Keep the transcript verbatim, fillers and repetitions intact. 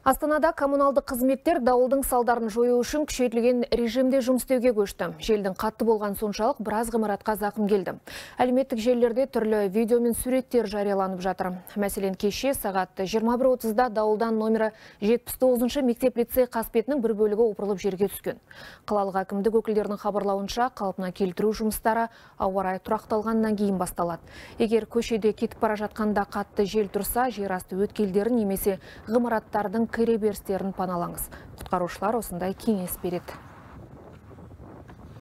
Астанада коммуналдық қызметтер дауылдың салдарын жою үшін күшейтілген режимде жұмыс істеуге көшті. Желдің қатты болған соншалық біраз ғимаратқа зақым келді. Әлеуметтік желілерде түрлі видео мен суреттер жарияланып жатыр. Мәселен, кеше сағат жиырма бір отызда дауылдан номері жетпіс тоғызыншы мектеп-лицей қасбетінің бір бөлігі опырылып жерге түскен. Қалалық әкімдік өкілдерінің хабарлауынша, қалпына келтіру жұмыстары ауа райы тұрақталғаннан кейін басталады. Егер көшеде кетіп бара жатқанда қатты жел тұрса, жер асты өткелдерін немесе ғимараттардың кіреберістерін паналаңыз. Құтқарушылар осындай кеңес береді.